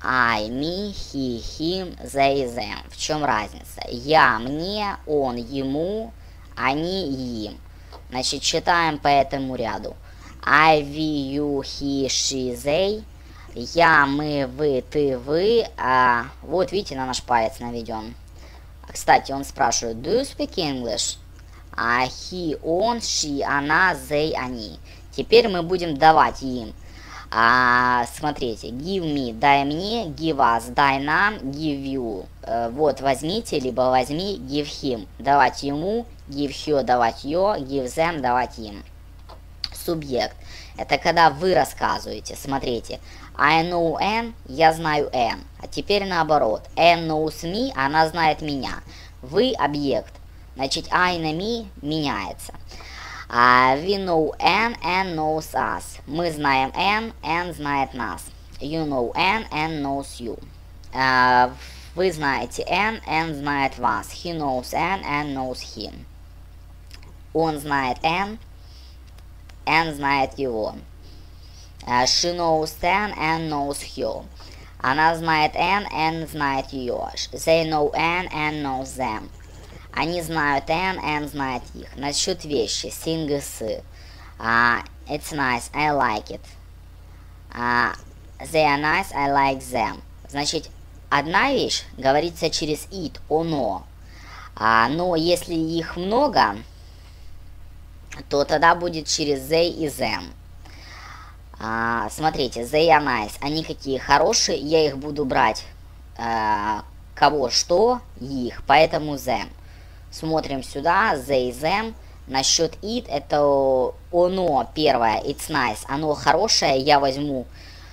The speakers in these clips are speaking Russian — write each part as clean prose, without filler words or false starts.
I, me, he, him, they, them. В чем разница? Я, мне, он, ему, они, им. Значит, читаем по этому ряду. I, we, you, he, she, they. Я, мы, вы, ты, вы. Вот видите, на наш палец наведен. Кстати, он спрашивает, do you speak English? He, он, she, она, they, они. Теперь мы будем давать им. Смотрите, give me, дай мне, give us, дай нам, give you. Вот, возьмите, либо возьми, give him, давать ему, give her, давать ее, give them, давать им. Субъект. Это когда вы рассказываете. Смотрите, I know Anne, я знаю Anne. А теперь наоборот. Anne knows me, она знает меня. Вы объект. Значит, I на me меняется. We know Anne, Anne knows us. Мы знаем Anne, Anne знает нас. You know Anne, Anne knows you. Вы знаете Anne, Anne знает вас. He knows Anne, Anne knows him. Он знает Anne, Anne знает его. She knows Anne, Anne knows her. Она знает Anne, Anne знает ее. They know Anne, Anne knows them. Они знают Anne, Anne знает их. Насчет вещи. Sing с. It's nice, I like it. They are nice, I like them. Значит, одна вещь говорится через it, оно. Но если их много, то тогда будет через they и them. Смотрите, they are nice. Они какие хорошие, я их буду брать. Кого, что, их. Поэтому them. Смотрим сюда, they, them. Насчет it, это оно первое, it's nice. Оно хорошее, я возьму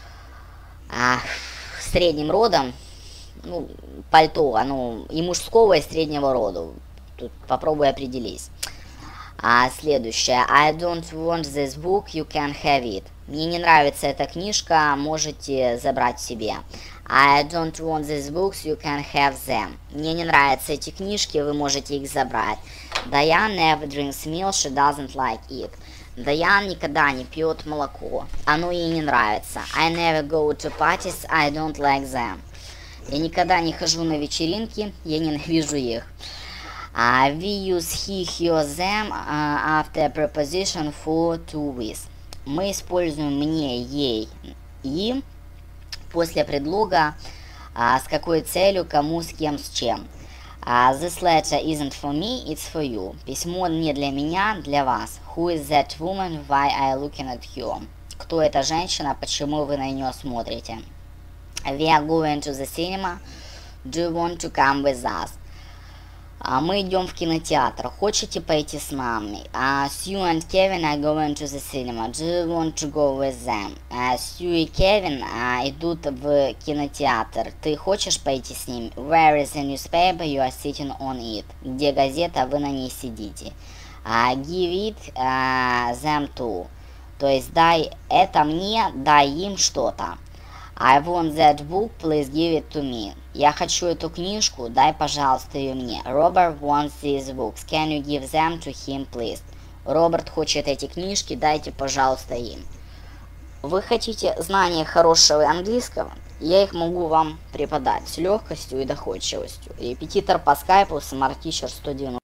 средним родом, ну, пальто, оно и мужского, и среднего рода. Тут попробуй определись. Следующее. I don't want this book, you can have it. Мне не нравится эта книжка, можете забрать себе. I don't want these books, you can have them. Мне не нравятся эти книжки, вы можете их забрать. Diane never drinks milk, she doesn't like it. Diane никогда не пьет молоко, оно ей не нравится. I never go to parties, I don't like them. Я никогда не хожу на вечеринки, я ненавижу их. We use he, her, them after preposition for to with. Мы используем мне, ей, им после предлога с какой целью, кому, с кем, с чем. This letter isn't for me, it's for you. Письмо не для меня, для вас. Who is that woman? Why are you looking at her? Кто эта женщина? Почему вы на нее смотрите? We are going to the cinema. Do you want to come with us? Мы идем в кинотеатр. Хочете пойти с нами? Sue and Kevin are going to the cinema. Do you want to go with them? Sue и Kevin идут в кинотеатр. Ты хочешь пойти с ними? Where is the newspaper? You are sitting on it. Где газета? Вы на ней сидите. Give it them to. То есть дай это мне, дай им что-то. I want that book, please give it to me. Я хочу эту книжку, дай, пожалуйста, ее мне. Robert wants these books. Can you give them to him, please? Роберт хочет эти книжки, дайте, пожалуйста, им. Вы хотите знания хорошего английского? Я их могу вам преподать с легкостью и доходчивостью. Репетитор по скайпу, Smart Teacher 190.